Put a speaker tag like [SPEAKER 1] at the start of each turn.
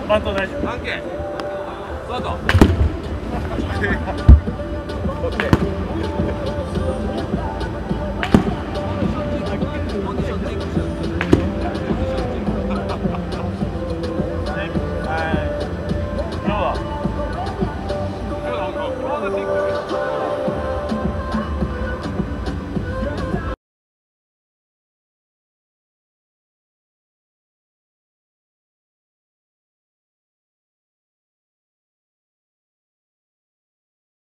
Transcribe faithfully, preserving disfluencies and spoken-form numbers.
[SPEAKER 1] バント大丈夫。
[SPEAKER 2] 関係。スタート。オッケー。